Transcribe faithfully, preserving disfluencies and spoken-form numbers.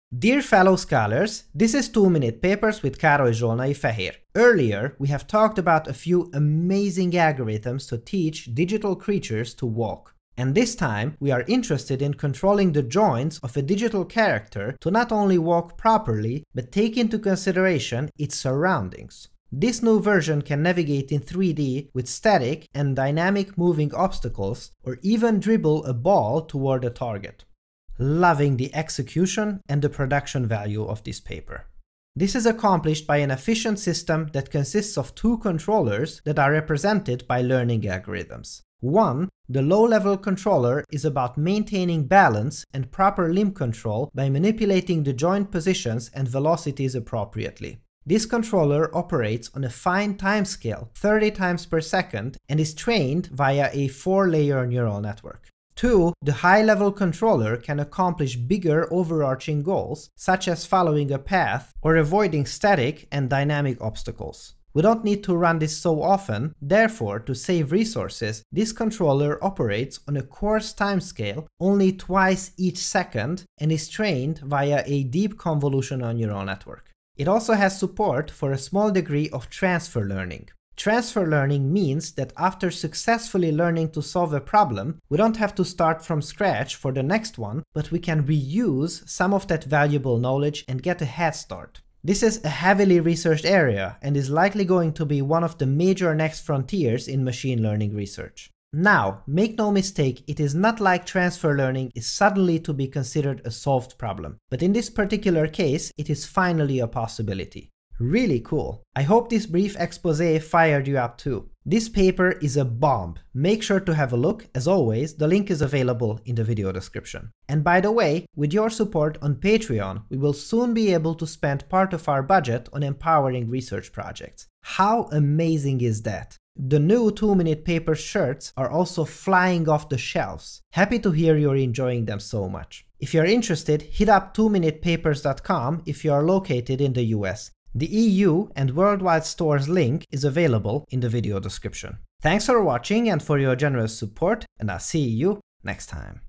Dear fellow scholars, this is two minute Papers with Károly Zsolnai-Fehér. Earlier, we have talked about a few amazing algorithms to teach digital creatures to walk. And this time, we are interested in controlling the joints of a digital character to not only walk properly, but take into consideration its surroundings. This new version can navigate in three D with static and dynamic moving obstacles, or even dribble a ball toward a target. Loving the execution and the production value of this paper. This is accomplished by an efficient system that consists of two controllers that are represented by learning algorithms. One, the low-level controller, is about maintaining balance and proper limb control by manipulating the joint positions and velocities appropriately. This controller operates on a fine timescale, thirty times per second, and is trained via a four-layer neural network. Two, the high-level controller can accomplish bigger overarching goals, such as following a path or avoiding static and dynamic obstacles. We don't need to run this so often, therefore, to save resources, this controller operates on a coarse timescale only twice each second and is trained via a deep convolutional neural network. It also has support for a small degree of transfer learning. Transfer learning means that after successfully learning to solve a problem, we don't have to start from scratch for the next one, but we can reuse some of that valuable knowledge and get a head start. This is a heavily researched area and is likely going to be one of the major next frontiers in machine learning research. Now, make no mistake, it is not like transfer learning is suddenly to be considered a solved problem, but in this particular case, it is finally a possibility. Really cool. I hope this brief exposé fired you up too. This paper is a bomb. Make sure to have a look. As always, the link is available in the video description. And by the way, with your support on Patreon, we will soon be able to spend part of our budget on empowering research projects. How amazing is that? The new two minute Paper shirts are also flying off the shelves. Happy to hear you're enjoying them so much. If you're interested, hit up two minute papers dot com if you are located in the U S. The E U and worldwide stores link is available in the video description. Thanks for watching and for your generous support, and I'll see you next time.